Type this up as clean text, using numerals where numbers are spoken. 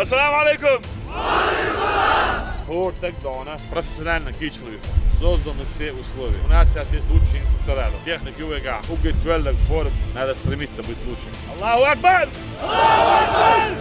Assalamu alaikum! Sport так да, у нас профессионально кичливый. Созданы все условия. У нас сейчас есть лучшие инструктора. Техники УВГ. У G12 форм надо стремиться быть лучшим. Аллаху Акбар! Аллаху Акбар!